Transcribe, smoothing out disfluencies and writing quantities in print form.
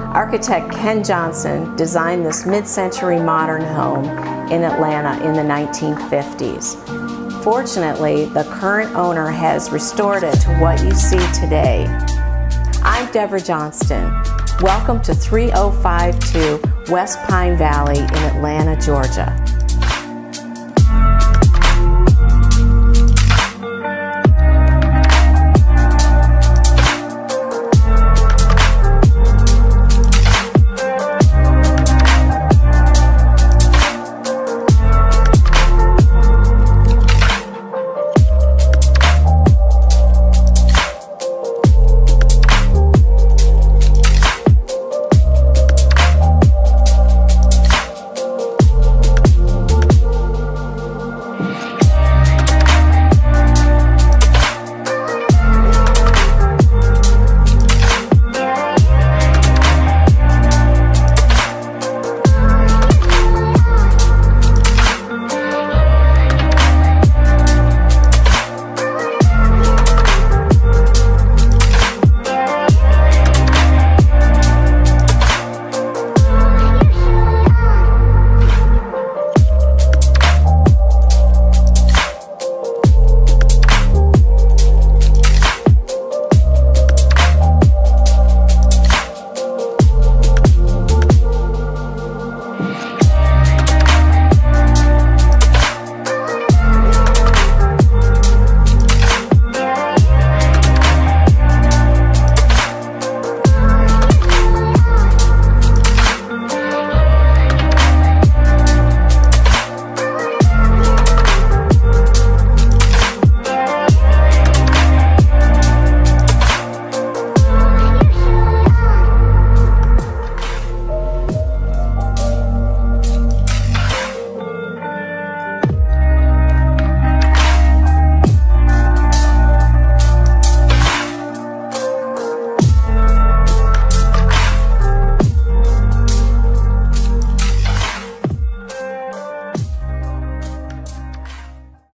Architect Ken Johnston designed this mid-century modern home in Atlanta in the 1950s. Fortunately, the current owner has restored it to what you see today. I'm Debra Johnston. Welcome to 3052 West Pine Valley in Atlanta, Georgia.